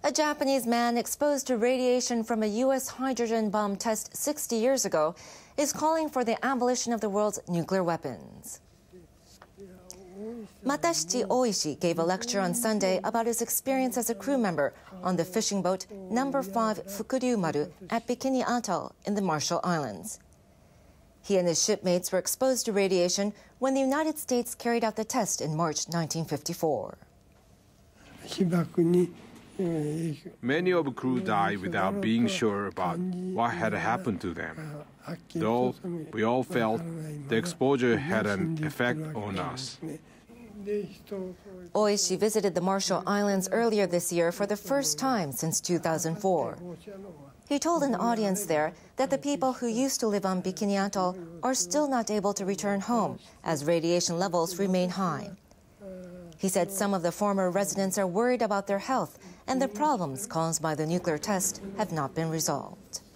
A Japanese man exposed to radiation from a U.S. hydrogen bomb test 60 years ago is calling for the abolition of the world's nuclear weapons. Matasuchi Oishi gave a lecture on Sunday about his experience as a crew member on the fishing boat No. 5 Fukuryu-maru at Bikini Atoll in the Marshall Islands. He and his shipmates were exposed to radiation when the United States carried out the test in March 1954. Many of the crew died without being sure about what had happened to them. Though we all felt the exposure had an effect on us. Oishi visited the Marshall Islands earlier this year for the first time since 2004. He told an audience there that the people who used to live on Bikini Atoll are still not able to return home as radiation levels remain high. He said some of the former residents are worried about their health and the problems caused by the nuclear test have not been resolved.